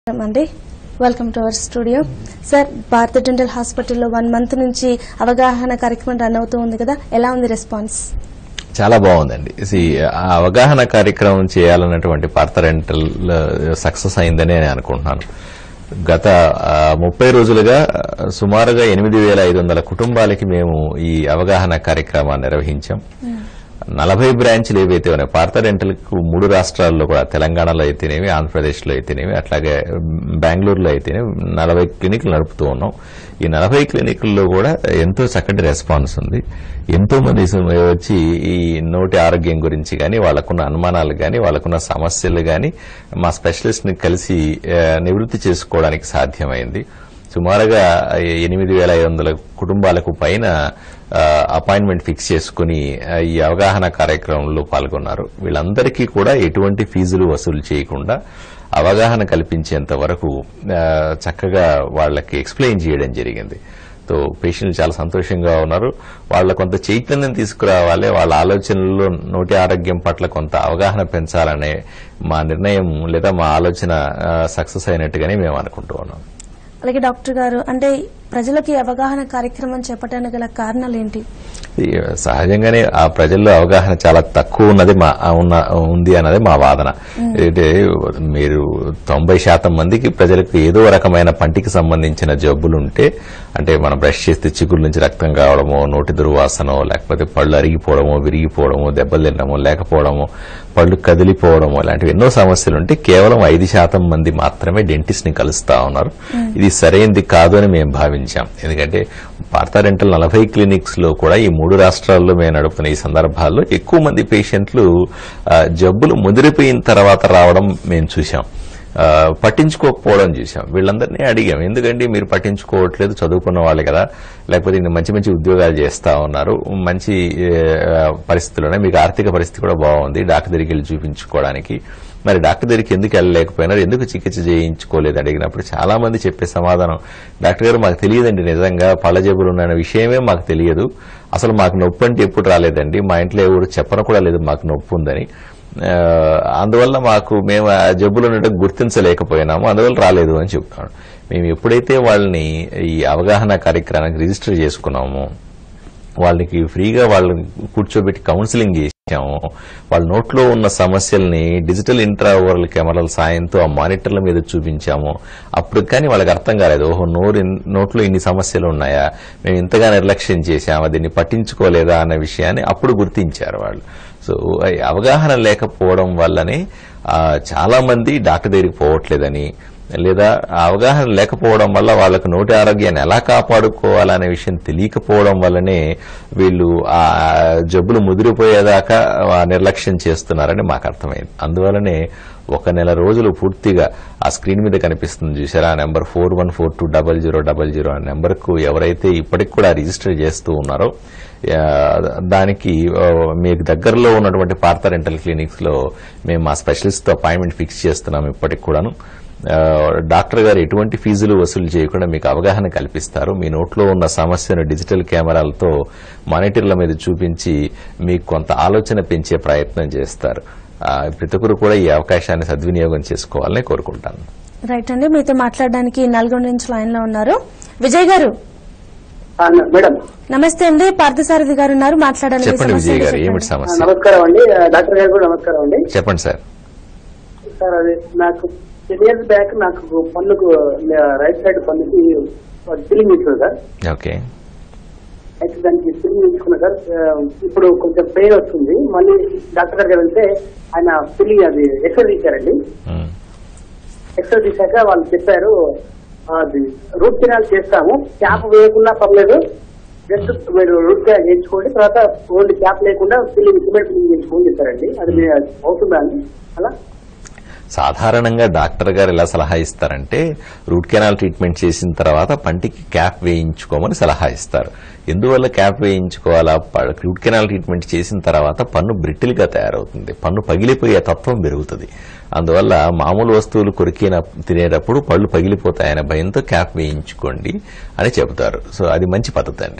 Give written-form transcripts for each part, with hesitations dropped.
అండి welcome to our studio sir. Bharat dental హాస్పిటల్లో 1 month నుంచి అవగాహన కార్యక్రమం రన్ అవుతూ ఉంది కదా, ఎలా ఉంది రెస్పాన్స్? చాలా బాగుందండి. ఆ అవగాహన కార్యక్రమం చేయాలన్నటువంటి పార్థ డెంటల్ సక్సెస్ అయిందని నేను అనుకుంటున్నాను. గత 30 రోజులుగా సుమారుగా 8,500 కుటుంబాలకి మేము ఈ అవగాహన కార్యక్రమాన్ని నిర్వహించాం. 40 బ్రాంచ్లు ఏవైతే ఉన్నాయి పార్థ డెంటల్ కు 3 రాష్ట్రాల్లో కూడా, తెలంగాణలో అయితేనేమి, ఆంధ్రప్రదేశ్లో అయితేనేమి, అట్లాగే బెంగళూరులో అయితేనేమి 40 క్లినిక్లు నడుపుతూ ఉన్నాం. ఈ 40 క్లినిక్ల్లో కూడా ఎంతో చక్కటి రెస్పాన్స్ ఉంది. ఎంతో మంది వచ్చి ఈ నోటి ఆరోగ్యం గురించి కానీ, వాళ్లకున్న అనుమానాలు కానీ, వాళ్లకున్న సమస్యలు కానీ మా స్పెషలిస్ట్ ని కలిసి నివృత్తి చేసుకోవడానికి సాధ్యమైంది. సుమారుగా 8,500 కుటుంబాలకు పైన అపాయింట్మెంట్ ఫిక్స్ చేసుకుని ఈ అవగాహన కార్యక్రమంలో పాల్గొన్నారు. వీళ్ళందరికీ కూడా ఎటువంటి ఫీజులు వసూలు చేయకుండా అవగాహన కల్పించేంత వరకు చక్కగా వాళ్ళకి ఎక్స్ప్లెయిన్ చేయడం జరిగింది. సో పేషెంట్లు చాలా సంతోషంగా ఉన్నారు. వాళ్ళ కొంత చైతన్యం తీసుకురావాలి, వాళ్ళ ఆలోచనల్లో నోటి ఆరోగ్యం పట్ల కొంత అవగాహన పెంచాలనే మా నిర్ణయం లేదా మా ఆలోచన సక్సెస్ అయినట్టుగానే మేము అనుకుంటూ ఉన్నాం. అలాగే డాక్టర్ గారు, అంటే ప్రజలకి అవగాహన కార్యక్రమం చేపట్టడానికి గల కారణాలు ఏంటి? సహజంగానే ఆ ప్రజల్లో అవగాహన చాలా తక్కువ ఉంది అన్నది మా వాదన. అయితే మీరు 90% మందికి ప్రజలకు ఏదో రకమైన పంటికి సంబంధించిన జబ్బులుంటే, అంటే మనం బ్రష్ చేస్తే చిగురు నుంచి రక్తం కావడమో, నోటి దుర్వాసనో, లేకపోతే పళ్ళు అరిగిపోవడమో, విరిగిపోవడమో, దెబ్బలు తినడమో, లేకపోవడమో, పళ్ళు కదిలిపోవడమో, ఇలాంటివి ఎన్నో సమస్యలుంటే కేవలం 5% మంది మాత్రమే డెంటిస్ట్ ని కలుస్తా ఉన్నారు. ఇది సరైనది కాదు అని మేము భావించాం. ఎందుకంటే పార్థ డెంటల్ 40 క్లినిక్స్ లో కూడా ఈ 3 రాష్ట్రాల్లో మేము నడుపుతున్న ఈ సందర్భాల్లో ఎక్కువ మంది పేషెంట్లు జబ్బులు ముదిరిపోయిన తర్వాత రావడం మేము చూశాం. పట్టించుకోకపోవడం చూసాం. వీళ్ళందరినీ అడిగాం, ఎందుకంటే మీరు పట్టించుకోవట్లేదు, చదువుకున్న వాళ్ళే కదా, లేకపోతే మంచి మంచి ఉద్యోగాలు చేస్తా ఉన్నారు, మంచి పరిస్థితుల్లోనే మీకు ఆర్థిక పరిస్థితి కూడా బాగుంది, డాక్టర్ దగ్గరికి వెళ్ళి చూపించుకోవడానికి, మరి డాక్టర్ దగ్గరికి ఎందుకు వెళ్ళలేకపోయినారు, ఎందుకు చికిత్స చేయించుకోలేదు అడిగినప్పుడు చాలా మంది చెప్పే సమాధానం, డాక్టర్ గారు మాకు తెలియదండి, నిజంగా పళ్ళ జబ్బులు ఉన్న విషయమే మాకు తెలియదు, అసలు మాకు నొప్పి అంటే ఎప్పుడు రాలేదండి, మా ఇంట్లో ఎవరు చెప్పను కూడా లేదు మాకు నొప్పి ఉందని, అందువల్ల మేము ఆ జబ్బులు ఉండటం గుర్తించలేకపోయినాము, అందువల్ల రాలేదు అని చెప్తున్నాడు. మేము ఎప్పుడైతే వాళ్ళని ఈ అవగాహన కార్యక్రమానికి రిజిస్టర్ చేసుకున్నామో, వాళ్ళకి ఫ్రీగా వాళ్ళని కూర్చోబెట్టి కౌన్సిలింగ్ చేశాము, వాళ్ళ నోట్లో ఉన్న సమస్యల్ని డిజిటల్ ఇంట్రాఓరల్ కెమెరాల సాయంతో ఆ మానిటర్ల మీద చూపించాము. అప్పుడు కానీ వాళ్ళకి అర్థం కాలేదు, ఓహో నోట్లో ఇన్ని సమస్యలు ఉన్నాయా, మేము ఇంతగా నిర్లక్ష్యం చేశామా, దీన్ని పట్టించుకోలేదా అన్న విషయాన్ని అప్పుడు గుర్తించారు వాళ్ళు. సో అవగాహన లేకపోవడం వల్లనే చాలా మంది డాక్టర్ దగ్గరికి పోవట్లేదని, లేదా అవగాహన లేకపోవడం వల్ల వాళ్ళకు నోటి ఆరోగ్యాన్ని ఎలా కాపాడుకోవాలనే విషయం తెలియకపోవడం వల్లనే వీళ్ళు ఆ జబ్బులు ముదిరిపోయేదాకా నిర్లక్ష్యం చేస్తున్నారని మాకు అర్థమైంది. అందువల్లనే 1 నెల రోజులు పూర్తిగా ఆ స్క్రీన్ మీద కనిపిస్తుంది చూసారా, ఆ నెంబర్ 41420000 ఆ నెంబర్కు ఎవరైతే ఇప్పటికి కూడా రిజిస్టర్ చేస్తూ ఉన్నారో దానికి మీకు దగ్గరలో ఉన్నటువంటి పార్థ డెంటల్ క్లినిక్స్ లో మేము మా స్పెషలిస్ట్ తో అపాయింట్మెంట్ ఫిక్స్ చేస్తున్నాం. ఇప్పటికి కూడాను డాక్టర్ గారు ఎటువంటి ఫీజులు వసూలు చేయకుండా మీకు అవగాహన కల్పిస్తారు. మీ నోట్లో ఉన్న సమస్యను డిజిటల్ కెమెరాలతో మానిటర్ల మీద చూపించి మీకు కొంత ఆలోచన పెంచే ప్రయత్నం చేస్తారు. ప్రతి ఒక్కరు కూడా ఈ అవకాశాన్ని సద్వినియోగం చేసుకోవాలని కోరుకుంటాను. రైట్ అండి, మీతో మాట్లాడడానికి నల్గొండ నుంచి లైన్ లో ఉన్నారు విజయ్ గారు. మేడం నమస్తే అండి, పార్థసారథి గారు ఉన్నారు, మాట్లాడాలి. చెప్పండి విజయ్ గారు, ఏమిటి సమస్య? నమస్కారం అండి, డాక్టర్ గారు కూడా నమస్కారం అండి. చెప్పండి సార్. సార్ అది నాకు 10 years బ్యాక్ నాకు పన్నుకు రైట్ సైడ్ పన్నుకి ఫిల్లింగ్ ఇచ్చారు సార్. ఓకే. అయితే దానికి ఫిల్లింగ్ ఇచ్చుకున్నా సార్. ఇప్పుడు కొంచెం పెయిన్ వస్తుంది. మళ్ళీ డాక్టర్ గారికి వెళ్తే ఆయన ఫిల్లింగ్ అది ఎక్స్రే తీశారండి. ఎక్స్రే తీశాక వాళ్ళు చెప్పారు, అది రూట్ కెనాల్ చేస్తాము, క్యాప్ వేయకుండా పర్లేదు, జస్ట్ మీరు రూట్ కెనాల్ చేయించుకోండి, తర్వాత ఓన్లీ క్యాప్ లేకుండా ఫిల్లింగ్ సిమెంట్ ఫిల్లింగ్ చేయించుకోని చెప్పారండి. అది అవుతుందా అండి అలా? సాధారణంగా డాక్టర్ గారు ఎలా సలహా ఇస్తారంటే, రూట్ కెనాల్ ట్రీట్మెంట్ చేసిన తర్వాత పంటికి క్యాప్ వేయించుకోమని సలహా ఇస్తారు. ఎందువల్ల క్యాప్ వేయించుకోవాలా? రూట్ కెనాల్ ట్రీట్మెంట్ చేసిన తర్వాత పన్ను బ్రిటిల్ గా తయారవుతుంది, పన్ను పగిలిపోయే తత్వం పెరుగుతుంది. అందువల్ల మామూలు వస్తువులు తినేటప్పుడు పళ్ళు పగిలిపోతాయనే భయంతో క్యాప్ వేయించుకోండి అని చెబుతారు. సో అది మంచి పద్ధతి అండి.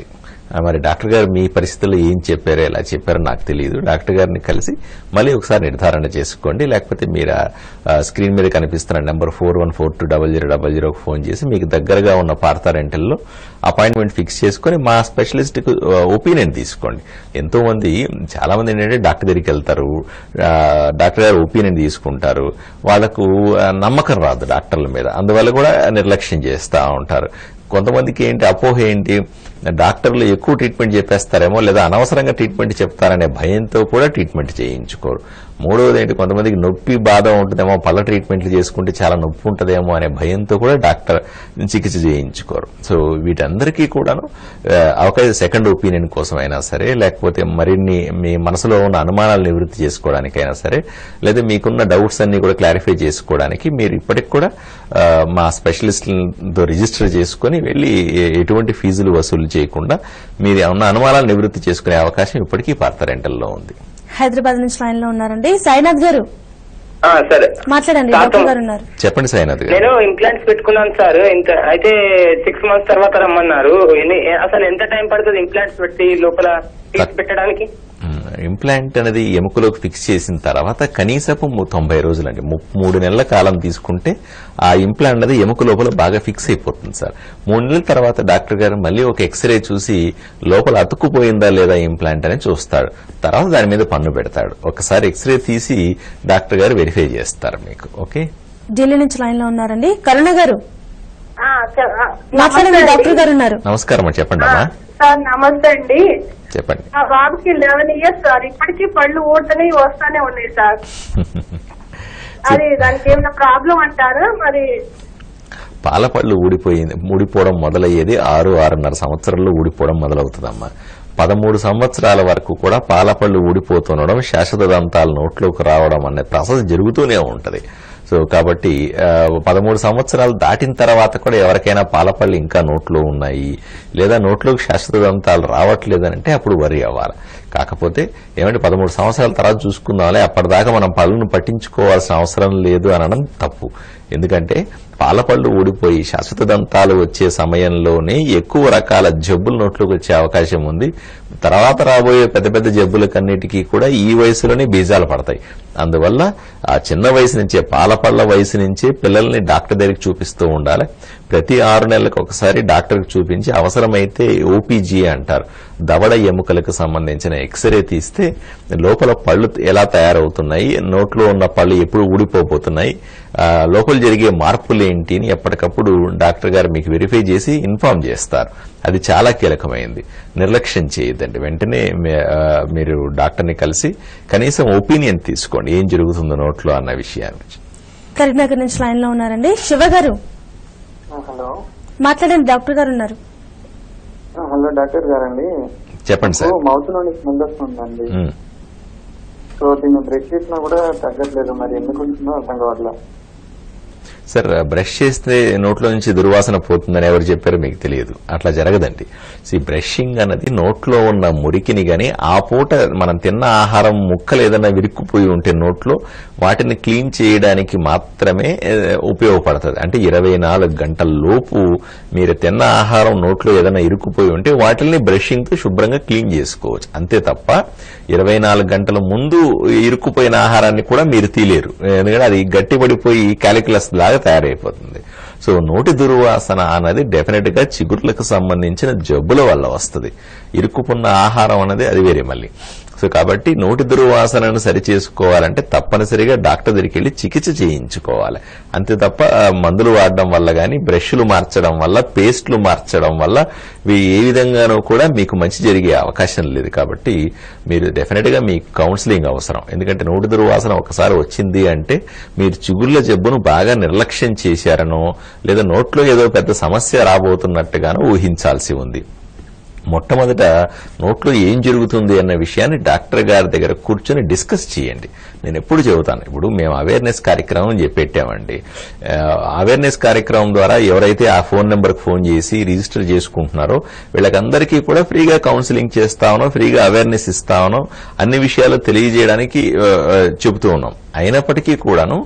మరి డాక్టర్ గారు మీ పరిస్థితుల్లో ఏం చెప్పారో ఎలా చెప్పారో నాకు తెలియదు. డాక్టర్ గారిని కలిసి మళ్ళీ ఒకసారి నిర్ధారణ చేసుకోండి. లేకపోతే మీరు స్క్రీన్ మీద కనిపిస్తున్న నెంబర్ 41420000 ఫోన్ చేసి మీకు దగ్గరగా ఉన్న పార్థ డెంటల్లో అపాయింట్మెంట్ ఫిక్స్ చేసుకుని మా స్పెషలిస్ట్ కు ఒపీనియన్ తీసుకోండి. ఎంతో మంది చాలా మంది ఏంటంటే డాక్టర్ దగ్గరికి వెళ్తారు, డాక్టర్ గారు ఒపీనియన్ తీసుకుంటారు, వాళ్లకు నమ్మకం రాదు డాక్టర్ల మీద, అందువల్ల కూడా నిర్లక్ష్యం చేస్తూ ఉంటారు. కొంతమందికి ఏంటి అపోహ ఏంటి, డాక్టర్లు ఎక్కువ ట్రీట్మెంట్ చెప్పేస్తారేమో లేదా అనవసరంగా ట్రీట్మెంట్ చెప్తారనే భయంతో కూడా ట్రీట్మెంట్ చేయించుకోరు. మూడవది ఏంటి, కొంతమందికి నొప్పి బాధ ఉంటుందేమో, పళ్ళ ట్రీట్మెంట్లు చేసుకుంటే చాలా నొప్పి ఉంటుందేమో అనే భయంతో కూడా డాక్టర్ చికిత్స చేయించుకోరు. సో వీటందరికీ కూడాను అవకాశం సెకండ్ ఒపీనియన్ కోసమైనా సరే, లేకపోతే మరిన్ని మీ మనసులో ఉన్న అనుమానాలు నివృత్తి చేసుకోవడానికైనా సరే, లేదా మీకున్న డౌట్స్ అన్ని కూడా క్లారిఫై చేసుకోవడానికి మీరు ఇప్పటికి కూడా మా స్పెషలిస్టులతో రిజిస్టర్ చేసుకుని వెళ్లి ఎటువంటి ఫీజులు వసూలు చేయకుండా మీరు ఉన్న అనుమానాలు నివృత్తి చేసుకునే అవకాశం ఇప్పటికీ పార్థ డెంటల్లో ఉంది. హైదరాబాద్ నుంచి లైన్ లో ఉన్నారండి సాయినాథ్ గారు, సరే మాట్లాడండి. డాక్టర్ గారు ఉన్నారు. చెప్పండి సాయినాథ్ గారు. నేను ఇంప్లాంట్స్ పెట్టుకున్నాను సార్, అయితే 6 months తర్వాత రమ్మన్నారు. అసలు ఎంత టైం పడుతుంది ఇంప్లాంట్స్ పెట్టి లోపల పెట్టడానికి? ఇంప్లాంట్ అనేది ఎముకలోకి ఫిక్స్ చేసిన తర్వాత కనీసపు 90 రోజులండి, 3 నెలల కాలం తీసుకుంటే ఆ ఇంప్లాంట్ అనేది ఎముక లోపల బాగా ఫిక్స్ అయిపోతుంది సార్. 3 నెలల తర్వాత డాక్టర్ గారు మళ్ళీ ఒక ఎక్స్రే చూసి లోపల అతుక్కుపోయిందా లేదా ఇంప్లాంట్ అని చూస్తాడు. తర్వాత దాని మీద పన్ను పెడతాడు. ఒకసారి ఎక్స్రే తీసి డాక్టర్ గారు వెరిఫై చేస్తారు మీకు. ఓకే, ఢిల్లీ నుంచి లైన్ లో ఉన్నారండి కరుణ గారు, మాట్లాడండి. డాక్టర్ గారు ఉన్నారు. నమస్కారం, చెప్పండి అమ్మా. సార్ నమస్తే అండి. చెప్పండి. మా బాబుకి 11 years సార్, ఇప్పటికీ పళ్ళు ఊడుతూనే వస్తానే ఉన్నాయి సార్. అది దానికి ఏమైనా ప్రాబ్లం అంటారా మరి? పాలపళ్ళు ఊడిపోవడం మొదలయ్యేది 6-6.5 సంవత్సరాల్లో ఊడిపోవడం మొదలవుతుందమ్మా. 13 సంవత్సరాల వరకు కూడా పాలపళ్ళు ఊడిపోతుండడం, శాశ్వత దంతాలు నోట్లోకి రావడం అనే ప్రాసెస్ జరుగుతూనే ఉంటది. సో కాబట్టి 13 సంవత్సరాలు దాటిన తర్వాత కూడా ఎవరికైనా పాలపళ్ళు ఇంకా నోట్లో ఉన్నాయి లేదా నోట్లోకి శాశ్వత దంతాలు రావట్లేదనంటే అప్పుడు వరి అవ్వాలి. కాకపోతే ఏమంటే 13 సంవత్సరాల తర్వాత చూసుకుందాంలే, అప్పటిదాకా మనం పళ్ళను పట్టించుకోవాల్సిన అవసరం లేదు అనడం తప్పు. ఎందుకంటే పాలపళ్ళు ఊడిపోయి శాశ్వత దంతాలు వచ్చే సమయంలోనే ఎక్కువ రకాల జబ్బులు నోట్లోకి వచ్చే అవకాశం ఉంది. తర్వాత రాబోయే పెద్ద పెద్ద జబ్బులకన్నిటికీ కూడా ఈ వయసులోనే బీజాలు పడతాయి. అందువల్ల ఆ చిన్న వయసు నుంచే, పాలపళ్ల వయసు నుంచే పిల్లల్ని డాక్టర్ దగ్గరికి చూపిస్తూ ఉండాలి. ప్రతి 6 నెలలకు ఒకసారి డాక్టర్కి చూపించి అవసరమైతే ఓపీజీ అంటారు, దవడ ఎముకలకు సంబంధించిన ఎక్స్రే తీస్తే లోపల పళ్ళు ఎలా తయారవుతున్నాయి, నోట్లో ఉన్న పళ్ళు ఎప్పుడు ఊడిపోతున్నాయి, లోపల జరిగే మార్పులు ఏంటి అని ఎప్పటికప్పుడు డాక్టర్ గారు మీకు వెరిఫై చేసి ఇన్ఫార్మ్ చేస్తారు. అది చాలా కీలకమైంది. నిర్లక్ష్యం చేయొద్దండి. వెంటనే మీరు డాక్టర్ని కలిసి కనీసం ఒపీనియన్ తీసుకోండి ఏం జరుగుతుందో నోట్లో అన్న విషయాన్ని. కరీంనగర్ నుంచి లైన్ లో ఉన్నారండి శివ గారు. హలో, మాట్లాడండి. డాక్టర్ గారు ఉన్నారు. హలో డాక్టర్ గారండి, చెప్పండి సార్. మౌత్ నుండి స్మెల్ వస్తుందండి. సో దీన్ని బ్రష్ చేసినా కూడా తగ్గట్లేదు, మరి ఎందుకు ఉంటుందో అర్థం కావట్లేదు. సార్, బ్రష్ చేస్తే నోట్లో నుంచి దుర్వాసన పోతుందని ఎవరు చెప్పారో మీకు తెలియదు. అట్లా జరగదండి. బ్రషింగ్ అన్నది నోట్లో ఉన్న మురికిని గాని ఆ పూట మనం తిన్న ఆహారం ముక్కలు ఏదైనా విరుక్కుపోయి ఉంటే నోట్లో వాటిని క్లీన్ చేయడానికి మాత్రమే ఉపయోగపడుతుంది. అంటే 24 గంటల లోపు మీరు తిన్న ఆహారం నోట్లో ఏదైనా ఇరుక్కుపోయి ఉంటే వాటిని బ్రషింగ్ తో శుభ్రంగా క్లీన్ చేసుకోవచ్చు. అంతే తప్ప 24 గంటల ముందు ఇరుక్కుపోయిన ఆహారాన్ని కూడా మీరు తీలేరు. ఎందుకంటే అది గట్టిపడిపోయి క్యాలిక్యులస్ లాగా తయారైపోతుంది. సో నోటి దుర్వాసన అన్నది డెఫినెట్ గా చిగుర్లకు సంబంధించిన జబ్బుల వల్ల వస్తుంది. ఇరుక్కున్న ఆహారం అనేది అది వేరే మళ్ళీ. సో కాబట్టి నోటి దుర్వాసనను సరిచేసుకోవాలంటే తప్పనిసరిగా డాక్టర్ దగ్గరికి వెళ్లి చికిత్స చేయించుకోవాలి. అంతే తప్ప మందులు వాడడం వల్ల గాని, బ్రష్లు మార్చడం వల్ల, పేస్ట్లు మార్చడం వల్ల ఏ విధంగానూ కూడా మీకు మంచి జరిగే అవకాశం లేదు. కాబట్టి మీరు డెఫినెట్ గా మీకు కౌన్సిలింగ్ అవసరం. ఎందుకంటే నోటి దుర్వాసన ఒకసారి వచ్చింది అంటే మీరు చిగుర్ల జబ్బును బాగా నిర్లక్ష్యం చేశారనో లేదా నోట్లో ఏదో పెద్ద సమస్య రాబోతున్నట్టుగానో ఊహించాల్సి ఉంది. మొట్టమొదట నోట్లో ఏం జరుగుతుంది అన్న విషయాన్ని డాక్టర్ గారి దగ్గర కూర్చొని డిస్కస్ చేయండి. నేను ఎప్పుడు చెబుతాను, ఇప్పుడు మేము అవేర్నెస్ కార్యక్రమం పెట్టామండి. అవేర్నెస్ కార్యక్రమం ద్వారా ఎవరైతే ఆ ఫోన్ నెంబర్కి ఫోన్ చేసి రిజిస్టర్ చేసుకుంటున్నారో వీళ్ళకందరికీ కూడా ఫ్రీగా కౌన్సిలింగ్ చేస్తామనో, ఫ్రీగా అవేర్నెస్ ఇస్తామనో, అన్ని విషయాలు తెలియజేయడానికి చెబుతూ ఉన్నాం. అయినప్పటికీ కూడాను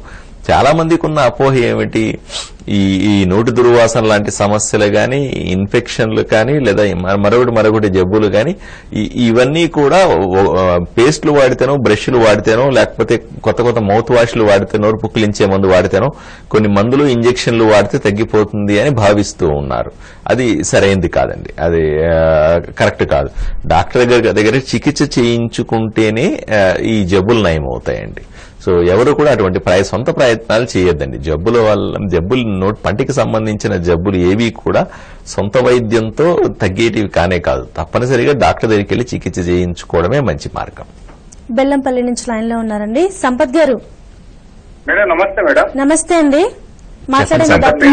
చాలా మందికి ఉన్న అపోహ ఏమిటి, ఈ నోటి దుర్వాసన లాంటి సమస్యలు కానీ, ఇన్ఫెక్షన్లు కానీ, లేదా మరొకటి జబ్బులు కానీ, ఇవన్నీ కూడా పేస్ట్లు వాడితేనో, బ్రష్లు వాడితేనో, లేకపోతే కొత్త మౌత్ వాష్లు వాడితేనో, పుక్కిలించే మందు వాడితేనో, కొన్ని మందులు ఇంజెక్షన్లు వాడితే తగ్గిపోతుంది అని భావిస్తూ ఉన్నారు. అది సరైనది కాదండి, అది కరెక్ట్ కాదు. డాక్టర్ దగ్గర చికిత్స చేయించుకుంటేనే ఈ జబ్బులు నయం అవుతాయండి. సో ఎవరు కూడా అటువంటి సొంత ప్రయత్నాలు చేయొద్దండి. నోటి పంటికి సంబంధించిన జబ్బులు ఏవి కూడా సొంత వైద్యంతో తగ్గేటివి కానే కాదు. తప్పనిసరిగా డాక్టర్ దగ్గరికి వెళ్లి చికిత్స చేయించుకోవడమే మంచి మార్గం. బెల్లంపల్లి నుంచి లైన్ లో ఉన్నారండి సంపత్ గారు. మేడం నమస్తే. మేడం నమస్తే అండి, మాట్లాడండి.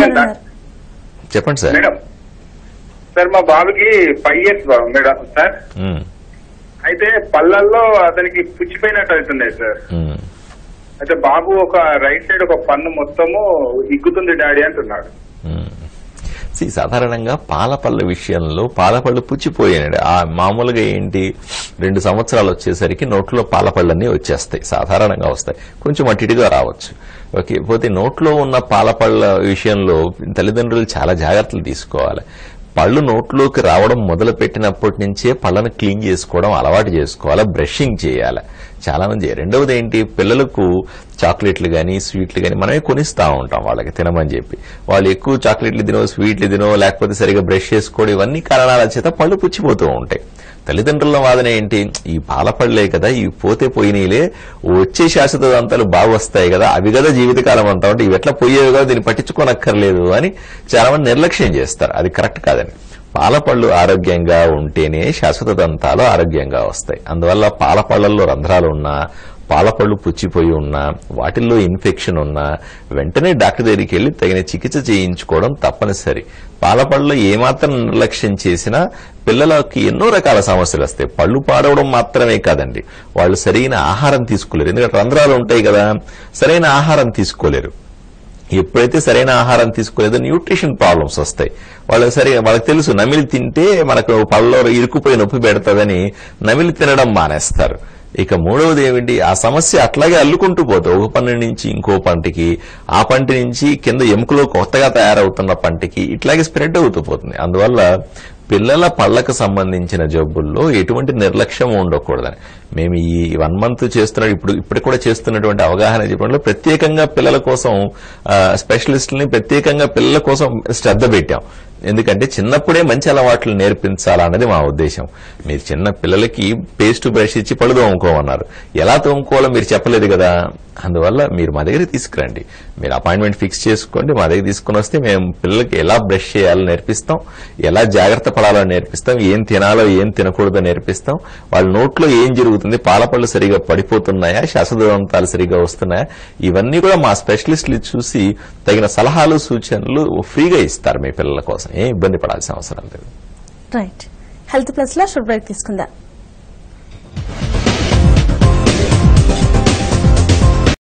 చెప్పండి సార్. మేడం సార్ మా బాబుకి 5 years బాబు మేడం సార్. అయితే పళ్ళల్లో అతనికి పుచ్చిపోయినట్టు అవుతున్నాయి సార్. అయితే బాబు ఒక రైట్ సైడ్ ఒక పన్ను మొత్తము ఇగ్గుతుంది డాడీ అంటున్నాడు. సాధారణంగా పాలపళ్ళ విషయంలో పాలపళ్ళు పుచ్చిపోయాడు. మామూలుగా ఏంటి 2 సంవత్సరాలు వచ్చేసరికి నోట్లో పాలపళ్ళన్నీ వచ్చేస్తాయి, సాధారణంగా వస్తాయి, కొంచెం అటిటిగా రావచ్చు. ఓకే, పోతే నోట్లో ఉన్న పాలపళ్ళ విషయంలో తల్లిదండ్రులు చాలా జాగ్రత్తలు తీసుకోవాలి. పళ్ళు నోట్లోకి రావడం మొదలు పెట్టినప్పటి నుంచే పళ్ళను క్లీన్ చేసుకోవడం అలవాటు చేసుకోవాలి, బ్రషింగ్ చేయాలి చాలా మంది. రెండవది ఏంటి, పిల్లలకు చాక్లెట్లు కానీ స్వీట్లు కానీ మనమే కొనిస్తా ఉంటాం వాళ్ళకి తినమని చెప్పి. వాళ్ళు ఎక్కువ చాక్లెట్లు తినో, స్వీట్లు తినో, లేకపోతే సరిగా బ్రష్ చేసుకోవడం, ఇవన్నీ కారణాల చేత పళ్ళు పుచ్చిపోతూ ఉంటాయి. తల్లిదండ్రుల వాదన ఏంటి, ఈ పాలపళ్ళే కదా, ఇవి పోతే పోయినీలే, వచ్చే శాశ్వత దంతాలు బాగా వస్తాయి కదా, అవి కదా జీవితకాలం అంతా ఉంటే ఇవి ఎట్లా పోయేవి కదా, దీన్ని పట్టించుకోనక్కర్లేదు అని చాలా మంది నిర్లక్ష్యం చేస్తారు. అది కరెక్ట్ కాదని. పాలపళ్ళు ఆరోగ్యంగా ఉంటేనే శాశ్వత దంతాలు ఆరోగ్యంగా వస్తాయి. అందువల్ల పాలపళ్లలో రంధ్రాలు ఉన్నా, పాలపళ్ళు పుచ్చిపోయి ఉన్నా, వాటిల్లో ఇన్ఫెక్షన్ ఉన్నా వెంటనే డాక్టర్ దగ్గరికి వెళ్లి తగిన చికిత్స చేయించుకోవడం తప్పనిసరి. పాలపళ్ళలో ఏమాత్రం నిర్లక్ష్యం చేసినా పిల్లలకి ఎన్నో రకాల సమస్యలు వస్తాయి. పళ్ళు పాడవడం మాత్రమే కాదండి, వాళ్ళు సరైన ఆహారం తీసుకోలేరు. ఎందుకంటే రంధ్రాలు ఉంటాయి కదా, సరైన ఆహారం తీసుకోలేరు. ఎప్పుడైతే సరైన ఆహారం తీసుకోలేదో న్యూట్రిషన్ ప్రాబ్లమ్స్ వస్తాయి. వాళ్ళకి తెలుసు నమిలి తింటే మనకు పళ్ళలో ఇరుక్కుపోయి నొప్పి పెడతాదని నమిలి తినడం మానేస్తారు. ఇక మూడవది ఏమిటి, ఆ సమస్య అట్లాగే అల్లుకుంటూ పోతుంది. ఒక పంటి నుంచి ఇంకో పంటికి, ఆ పంటి నుంచి కింద ఎముకలో కొత్తగా తయారవుతున్న పంటికి, ఇట్లాగే స్ప్రెడ్ అవుతూ పోతుంది. అందువల్ల పిల్లల పళ్లకు సంబంధించిన జబ్బుల్లో ఎటువంటి నిర్లక్ష్యం ఉండకూడదని మేము ఈ 1 month ఇప్పుడు కూడా చేస్తున్నటువంటి అవగాహన చెప్పడంలో ప్రత్యేకంగా పిల్లల కోసం స్పెషలిస్టులని ప్రత్యేకంగా పిల్లల కోసం శ్రద్ధ పెట్టాం. ఎందుకంటే చిన్నప్పుడే మంచి అలవాట్లు నేర్పించాలన్నది మా ఉద్దేశం. మీరు చిన్న పిల్లలకి పేస్ట్ బ్రష్ ఇచ్చి పళ్ళు తోముకోమన్నారు, ఎలా తోముకోవాలో మీరు చెప్పలేదు కదా. అందువల్ల మీరు మా దగ్గర తీసుకురండి, మీరు అపాయింట్మెంట్ ఫిక్స్ చేసుకోండి, మా దగ్గర తీసుకుని వస్తే మేము పిల్లలకి ఎలా బ్రష్ చేయాలో నేర్పిస్తాం, ఎలా జాగ్రత్త పడాలో నేర్పిస్తాం, ఏం తినాలో ఏం తినకూడదో నేర్పిస్తాం, వాళ్ళ నోట్లో ఏం జరుగుతుంది, పాలపళ్ళు సరిగా పడిపోతున్నాయా, శాశ్వతదంతాలు సరిగా వస్తున్నాయా, ఇవన్నీ కూడా మా స్పెషలిస్టులు చూసి తగిన సలహాలు సూచనలు ఫ్రీగా ఇస్తారు మీ పిల్లల కోసం. ఏం ఇబ్బంది పడాల్సిన అవసరం లేదు. రైట్. హెల్త్ ప్లస్ లో షుడ్ బ్రేక్ తీసుకుందాం.